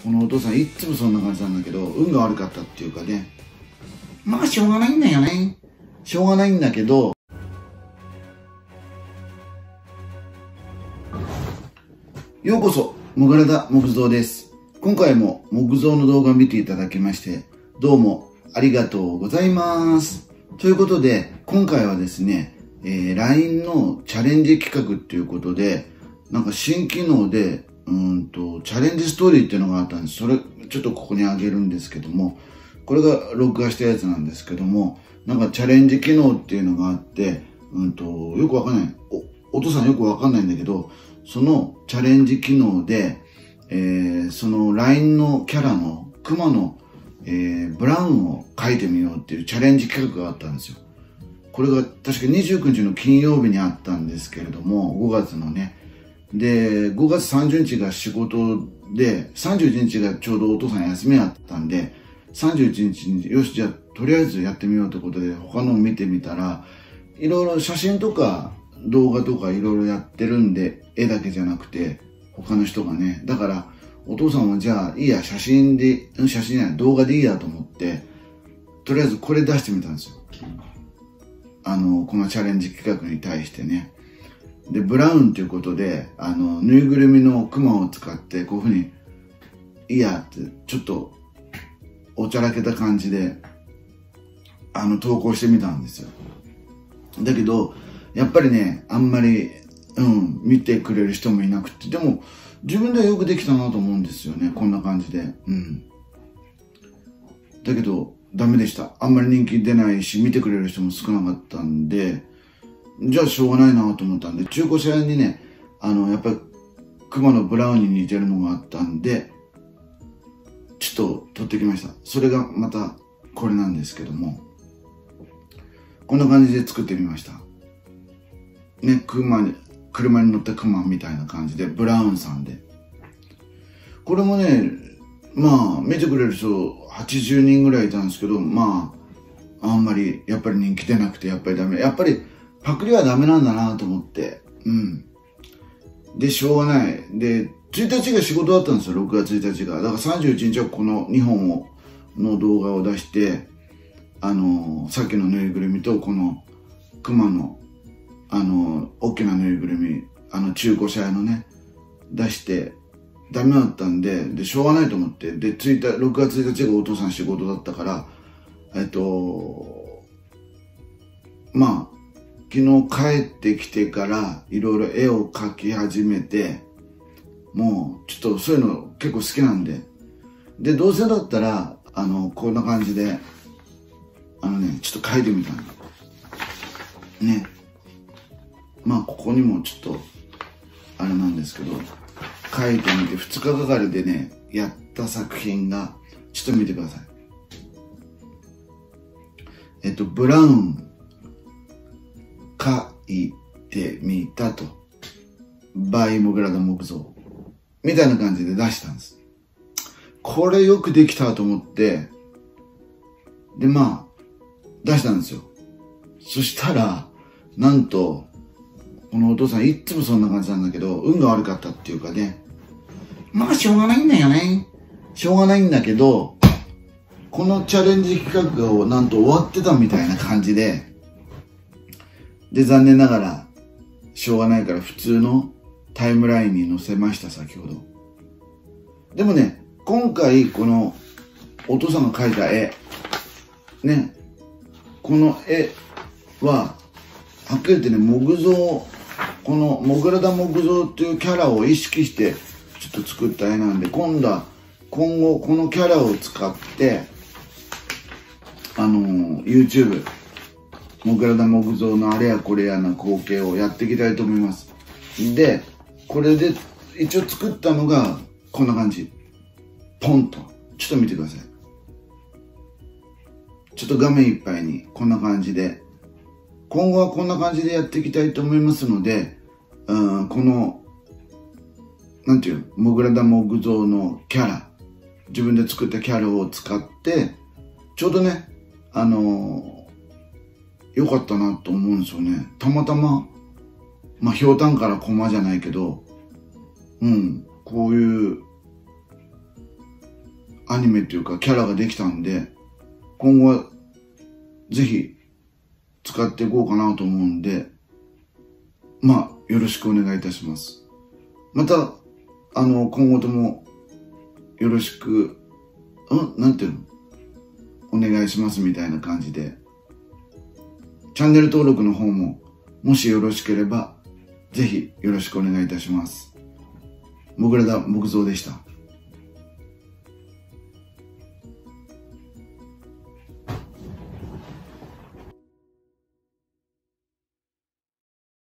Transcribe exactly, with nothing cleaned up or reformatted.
このお父さんいっつもそんな感じなんだけど、運が悪かったっていうかね、まあしょうがないんだよね。しょうがないんだけど、ようこそ、もぐらだ木造です。今回も木造の動画を見ていただきまして、どうもありがとうございます。ということで、今回はですね、えー、ライン のチャレンジ企画っていうことで、なんか新機能で、うんと、チャレンジストーリーっていうのがあったんです。それ、ちょっとここにあげるんですけども、これが録画したやつなんですけども、なんかチャレンジ機能っていうのがあって、うんと、よくわかんない。お、お父さんよくわかんないんだけど、そのチャレンジ機能で、えー、その ライン のキャラのクマの、えー、ブラウンを描いてみようっていうチャレンジ企画があったんですよ。これが確かにじゅうくにちの金曜日にあったんですけれども、ごがつのね。で、ごがつさんじゅうにちが仕事で、さんじゅういちにちがちょうどお父さん休みあったんで、さんじゅういちにちに、よし、じゃあとりあえずやってみようってことで、他のを見てみたら、いろいろ写真とか動画とかいろいろやってるんで、絵だけじゃなくて、他の人がね。だから、お父さんはじゃあいいや、写真で、写真や動画でいいやと思って、とりあえずこれ出してみたんですよ。あの、このチャレンジ企画に対してね。で、ブラウンということで、あの、ぬいぐるみのクマを使って、こういうふうに、いいやって、ちょっと、おちゃらけた感じで、あの、投稿してみたんですよ。だけど、やっぱりね、あんまり、うん、見てくれる人もいなくて、でも、自分ではよくできたなと思うんですよね、こんな感じで。うん。だけど、ダメでした。あんまり人気出ないし、見てくれる人も少なかったんで、じゃあしょうがないなと思ったんで、中古車屋にね、あの、やっぱり、クマのブラウンに似てるのがあったんで、ちょっと撮ってきました。それがまた、これなんですけども、こんな感じで作ってみました。ね、クマに、車に乗ったクマみたいな感じで、ブラウンさんで。これもね、まあ、見てくれる人はちじゅうにんぐらいいたんですけど、まあ、あんまり、やっぱり人気出なくて、やっぱりダメ。やっぱり、パクリはダメなんだなと思って。うん。で、しょうがない。で、ついたちが仕事だったんですよ、ろくがつついたちが。だからさんじゅういちにちはこのにほんを、の動画を出して、あの、さっきのぬいぐるみと、この、クマの、あの、大きなぬいぐるみ、あの、中古車屋のね、出して、ダメだったんで、で、しょうがないと思って、で、ついた、ろくがつついたちがお父さん仕事だったから、えっと、まあ、昨日帰ってきてから、いろいろ絵を描き始めて、もう、ちょっとそういうの結構好きなんで、で、どうせだったら、あの、こんな感じで、あのね、ちょっと描いてみたの。ね。まあ、ここにもちょっと、あれなんですけど、書いてみて、ふつかかかりでね、やった作品が、ちょっと見てください。えっと、ブラウン、書いてみたと。バイモグラダ木造。みたいな感じで出したんです。これよくできたと思って、で、まあ、出したんですよ。そしたら、なんと、このお父さんいっつもそんな感じなんだけど、運が悪かったっていうかね。まあしょうがないんだよね。しょうがないんだけど、このチャレンジ企画をなんと終わってたみたいな感じで、で、残念ながら、しょうがないから普通のタイムラインに載せました、先ほど。でもね、今回このお父さんが描いた絵、ね、この絵は、はっきり言ってね、木造、このモグラダ木造っていうキャラを意識してちょっと作った絵なんで、今度は、今後このキャラを使って、あのー、YouTube、モグラダ木造のあれやこれやな光景をやっていきたいと思います。で、これで一応作ったのがこんな感じ。ポンと。ちょっと見てください。ちょっと画面いっぱいにこんな感じで。今後はこんな感じでやっていきたいと思いますので、うん、この、なんていう、モグラダ木造のキャラ、自分で作ったキャラを使って、ちょうどね、あのー、良かったなと思うんですよね。たまたま、まあ、ひょうたんからコマじゃないけど、うん、こういうアニメっていうかキャラができたんで、今後はぜひ使っていこうかなと思うんで、まあ、よろしくお願いいたします。また、あの、今後ともよろしく、うんなんていうのお願いしますみたいな感じで、チャンネル登録の方も、もしよろしければ、ぜひよろしくお願いいたします。もぐらだ木造でした。